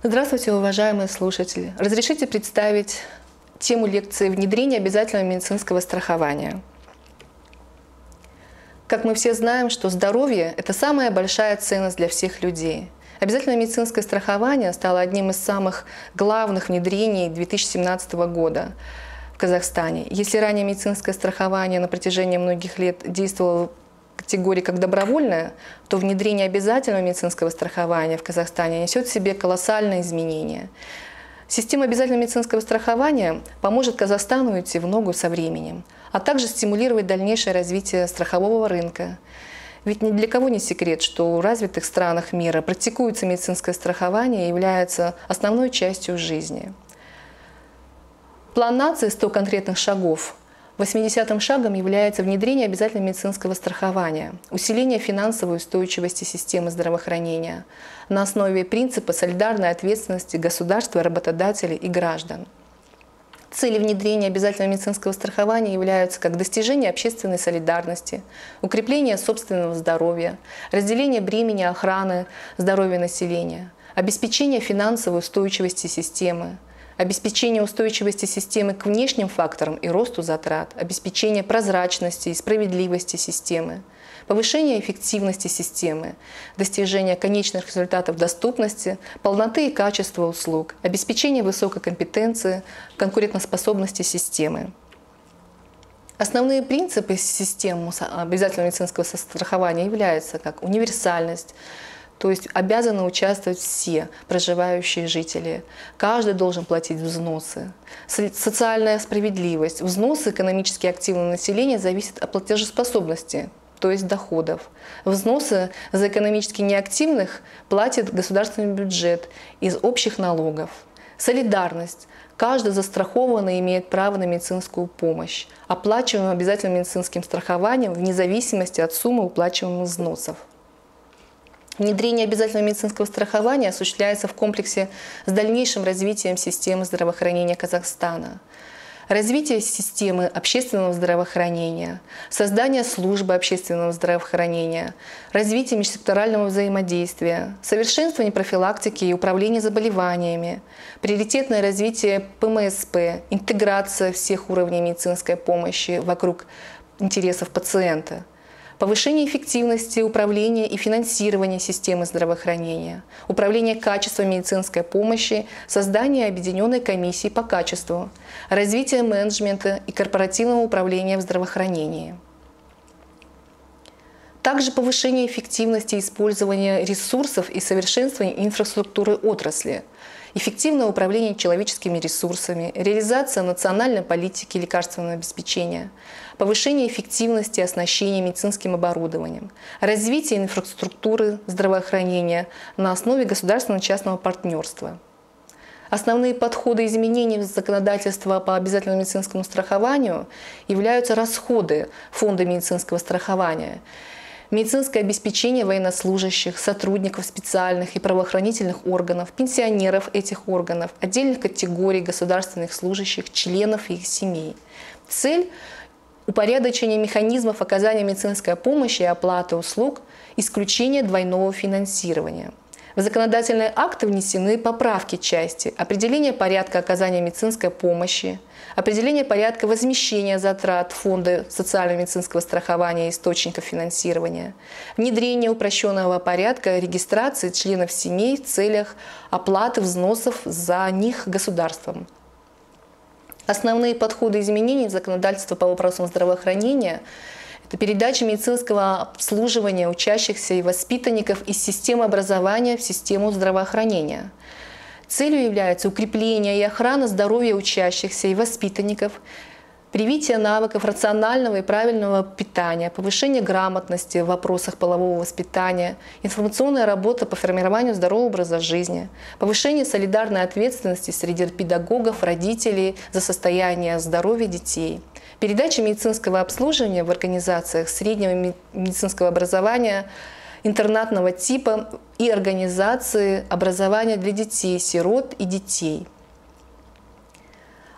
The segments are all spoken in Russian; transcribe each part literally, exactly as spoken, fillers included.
Здравствуйте, уважаемые слушатели! Разрешите представить тему лекции «Внедрение обязательного медицинского страхования». Как мы все знаем, что здоровье – это самая большая ценность для всех людей. Обязательное медицинское страхование стало одним из самых главных внедрений две тысячи семнадцатого года в Казахстане. Если ранее медицинское страхование на протяжении многих лет действовало в категории как добровольное, то внедрение обязательного медицинского страхования в Казахстане несет в себе колоссальные изменения. Система обязательного медицинского страхования поможет Казахстану идти в ногу со временем, а также стимулировать дальнейшее развитие страхового рынка. Ведь ни для кого не секрет, что в развитых странах мира практикуется медицинское страхование и является основной частью жизни. План нации «сто конкретных шагов». восьмидесятым шагом является внедрение обязательного медицинского страхования, усиление финансовой устойчивости системы здравоохранения на основе принципа солидарной ответственности государства, работодателей и граждан. Цели внедрения обязательного медицинского страхования являются как достижение общественной солидарности, укрепление собственного здоровья, разделение бремени охраны здоровья населения, обеспечение финансовой устойчивости системы, обеспечение устойчивости системы к внешним факторам и росту затрат, обеспечение прозрачности и справедливости системы, повышение эффективности системы, достижение конечных результатов доступности, полноты и качества услуг, обеспечение высокой компетенции, конкурентоспособности системы. Основные принципы системы обязательного медицинского страхования являются как универсальность, то есть обязаны участвовать все проживающие жители. Каждый должен платить взносы. Социальная справедливость. Взносы экономически активного населения зависят от платежеспособности, то есть доходов. Взносы за экономически неактивных платит государственный бюджет из общих налогов. Солидарность. Каждый застрахованный имеет право на медицинскую помощь, оплачиваемую обязательным медицинским страхованием вне зависимости от суммы уплачиваемых взносов. Внедрение обязательного медицинского страхования осуществляется в комплексе с дальнейшим развитием системы здравоохранения Казахстана. Развитие системы общественного здравоохранения, создание службы общественного здравоохранения, развитие межсекторального взаимодействия, совершенствование профилактики и управления заболеваниями, приоритетное развитие ПМСП, интеграция всех уровней медицинской помощи вокруг интересов пациента, повышение эффективности управления и финансирования системы здравоохранения, управление качеством медицинской помощи, создание объединенной комиссии по качеству, развитие менеджмента и корпоративного управления в здравоохранении. Также повышение эффективности использования ресурсов и совершенствование инфраструктуры отрасли, эффективное управление человеческими ресурсами, реализация национальной политики лекарственного обеспечения, повышение эффективности оснащения медицинским оборудованием, развитие инфраструктуры здравоохранения на основе государственно-частного партнерства. Основные подходы изменений в законодательство по обязательному медицинскому страхованию являются расходы Фонда медицинского страхования, медицинское обеспечение военнослужащих, сотрудников специальных и правоохранительных органов, пенсионеров этих органов, отдельных категорий государственных служащих, членов их семей. Цель – упорядочение механизмов оказания медицинской помощи и оплаты услуг, исключение двойного финансирования. В законодательные акты внесены поправки части, определение порядка оказания медицинской помощи, определение порядка возмещения затрат Фонда социально-медицинского страхования и источников финансирования, внедрение упрощенного порядка регистрации членов семей в целях оплаты взносов за них государством. Основные подходы изменений в законодательство по вопросам здравоохранения – это передача медицинского обслуживания учащихся и воспитанников из системы образования в систему здравоохранения. Целью является укрепление и охрана здоровья учащихся и воспитанников, привитие навыков рационального и правильного питания, повышение грамотности в вопросах полового воспитания, информационная работа по формированию здорового образа жизни, повышение солидарной ответственности среди педагогов, родителей за состояние здоровья детей, передача медицинского обслуживания в организациях среднего медицинского образования, интернатного типа и организации образования для детей, сирот и детей.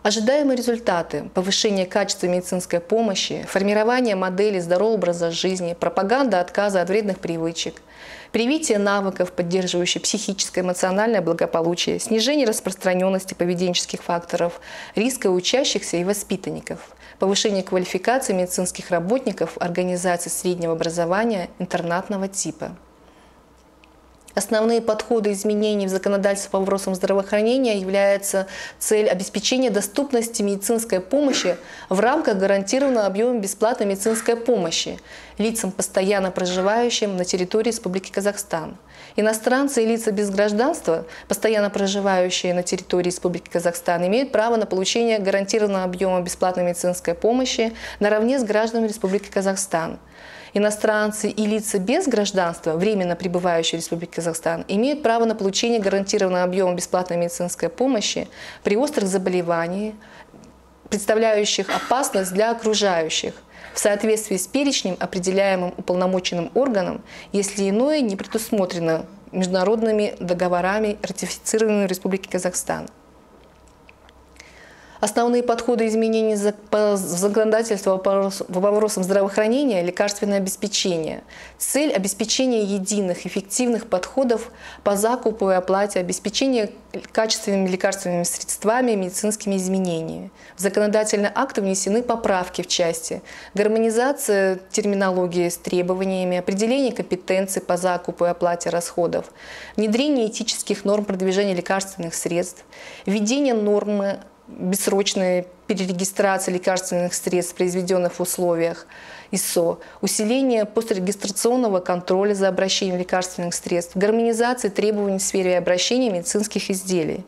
Ожидаемые результаты – повышение качества медицинской помощи, формирование модели здорового образа жизни, пропаганда отказа от вредных привычек, привитие навыков, поддерживающих психическое и эмоциональное благополучие, снижение распространенности поведенческих факторов, риска учащихся и воспитанников, повышение квалификации медицинских работников организаций среднего образования интернатного типа. Основные подходы изменений в законодательстве по вопросам здравоохранения являются цель обеспечения доступности медицинской помощи в рамках гарантированного объема бесплатной медицинской помощи лицам, постоянно проживающим на территории Республики Казахстан. Иностранцы и лица без гражданства, постоянно проживающие на территории Республики Казахстан, имеют право на получение гарантированного объема бесплатной медицинской помощи наравне с гражданами Республики Казахстан. Иностранцы и лица без гражданства, временно пребывающие в Республике Казахстан, имеют право на получение гарантированного объема бесплатной медицинской помощи при острых заболеваниях, представляющих опасность для окружающих, в соответствии с перечнем, определяемым уполномоченным органом, если иное не предусмотрено международными договорами, ратифицированными в Республике Казахстан. Основные подходы изменений в законодательстве по вопросам здравоохранения – лекарственное обеспечение. Цель – обеспечения единых, эффективных подходов по закупу и оплате, обеспечение качественными лекарственными средствами и медицинскими изменениями. В законодательные акты внесены поправки в части гармонизация терминологии с требованиями, определение компетенций по закупу и оплате расходов, внедрение этических норм продвижения лекарственных средств, введение нормы бессрочной перерегистрации лекарственных средств, произведенных в условиях ИСО, усиление пострегистрационного контроля за обращением лекарственных средств, гармонизация требований в сфере обращения медицинских изделий.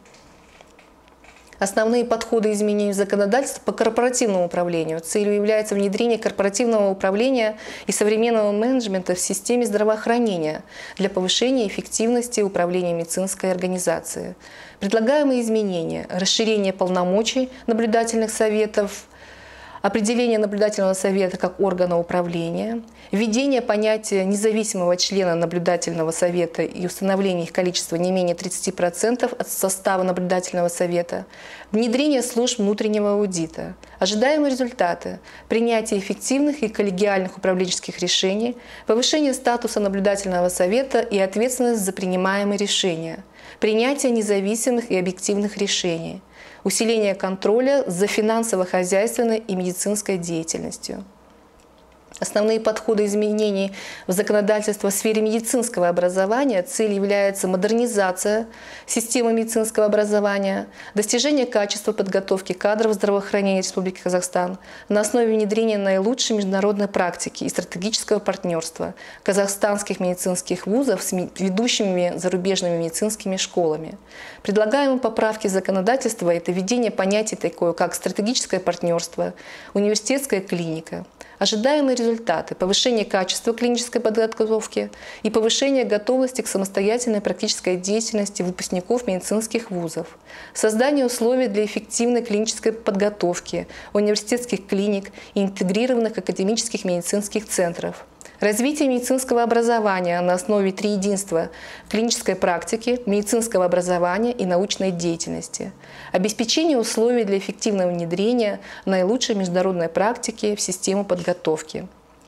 Основные подходы изменений в законодательстве по корпоративному управлению. Целью является внедрение корпоративного управления и современного менеджмента в системе здравоохранения для повышения эффективности управления медицинской организацией. Предлагаемые изменения – расширение полномочий наблюдательных советов, определение наблюдательного совета как органа управления, введение понятия независимого члена наблюдательного совета и установление их количества не менее тридцати процентов от состава наблюдательного совета, внедрение служб внутреннего аудита. Ожидаемые результаты – принятие эффективных и коллегиальных управленческих решений, повышение статуса наблюдательного совета и ответственность за принимаемые решения, принятие независимых и объективных решений, усиление контроля за финансово-хозяйственной и медицинской деятельностью. Основные подходы изменений в законодательство в сфере медицинского образования. Цель является модернизация системы медицинского образования, достижение качества подготовки кадров здравоохранения Республики Казахстан на основе внедрения наилучшей международной практики и стратегического партнерства казахстанских медицинских вузов с ведущими зарубежными медицинскими школами. Предлагаемые поправки законодательства – это введение понятий такое, как стратегическое партнерство, университетская клиника. Ожидаемые результаты – повышение качества клинической подготовки и повышение готовности к самостоятельной практической деятельности выпускников медицинских вузов, создание условий для эффективной клинической подготовки университетских клиник и интегрированных академических медицинских центров, развитие медицинского образования на основе триединства клинической практики, медицинского образования и научной деятельности, обеспечение условий для эффективного внедрения наилучшей международной практики в систему подготовки.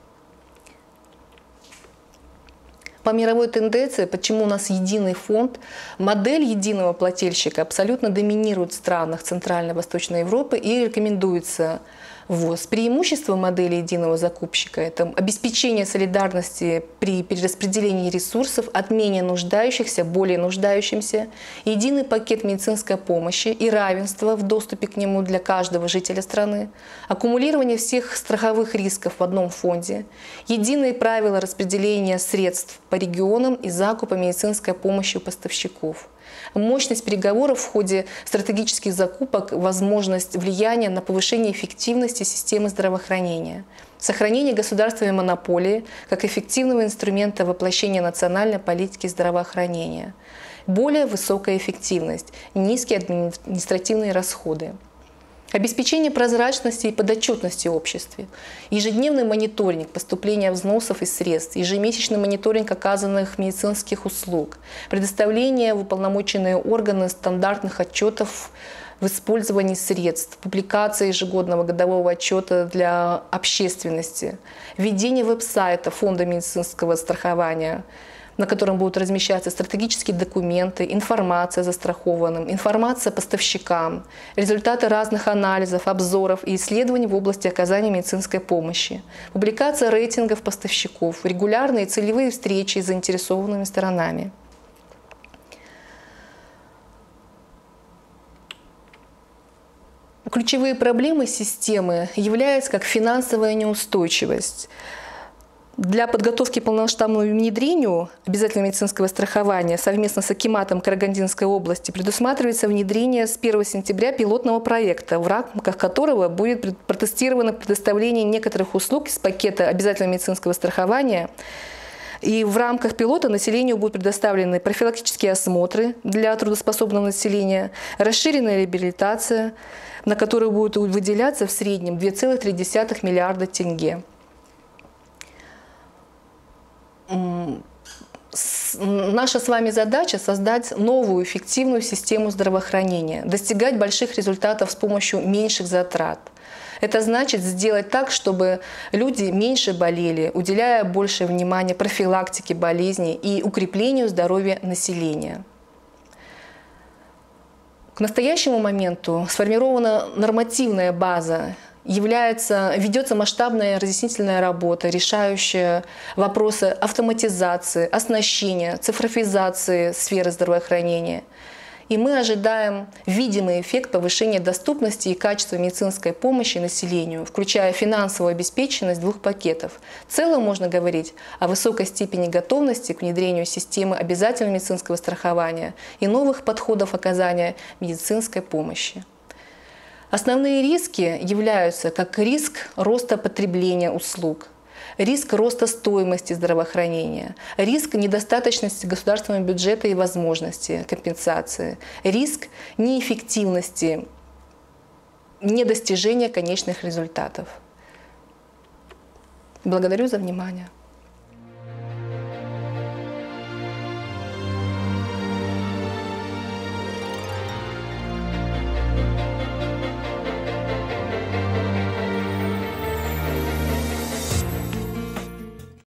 По мировой тенденции, почему у нас единый фонд, модель единого плательщика абсолютно доминирует в странах Центральной и Восточной Европы и рекомендуется ввоз. Преимущество модели единого закупщика – это обеспечение солидарности при перераспределении ресурсов от менее нуждающихся более нуждающимся, единый пакет медицинской помощи и равенство в доступе к нему для каждого жителя страны, аккумулирование всех страховых рисков в одном фонде, единые правила распределения средств по регионам и закупа медицинской помощи у поставщиков. Мощность переговоров в ходе стратегических закупок, возможность влияния на повышение эффективности системы здравоохранения, сохранение государственной монополии как эффективного инструмента воплощения национальной политики здравоохранения, более высокая эффективность, низкие административные расходы. Обеспечение прозрачности и подотчетности обществе, ежедневный мониторинг поступления взносов и средств, ежемесячный мониторинг оказанных медицинских услуг, предоставление в уполномоченные органы стандартных отчетов в использовании средств, публикация ежегодного годового отчета для общественности, введение веб-сайта Фонда медицинского страхования, на котором будут размещаться стратегические документы, информация застрахованным, информация поставщикам, результаты разных анализов, обзоров и исследований в области оказания медицинской помощи, публикация рейтингов поставщиков, регулярные целевые встречи с заинтересованными сторонами. Ключевые проблемы системы являются как финансовая неустойчивость. Для подготовки к полномасштабному внедрению обязательного медицинского страхования совместно с Акиматом Карагандинской области предусматривается внедрение с первого сентября пилотного проекта, в рамках которого будет протестировано предоставление некоторых услуг из пакета обязательного медицинского страхования. И в рамках пилота населению будут предоставлены профилактические осмотры для трудоспособного населения, расширенная реабилитация, на которую будет выделяться в среднем две целых три десятых миллиарда тенге. Наша с вами задача создать новую эффективную систему здравоохранения, достигать больших результатов с помощью меньших затрат. Это значит сделать так, чтобы люди меньше болели, уделяя больше внимания профилактике болезней и укреплению здоровья населения. К настоящему моменту сформирована нормативная база, является, ведется масштабная разъяснительная работа, решающая вопросы автоматизации, оснащения, цифровизации сферы здравоохранения. И мы ожидаем видимый эффект повышения доступности и качества медицинской помощи населению, включая финансовую обеспеченность двух пакетов. В целом можно говорить о высокой степени готовности к внедрению системы обязательного медицинского страхования и новых подходов оказания медицинской помощи. Основные риски являются как риск роста потребления услуг, риск роста стоимости здравоохранения, риск недостаточности государственного бюджета и возможности компенсации, риск неэффективности, недостижения конечных результатов. Благодарю за внимание.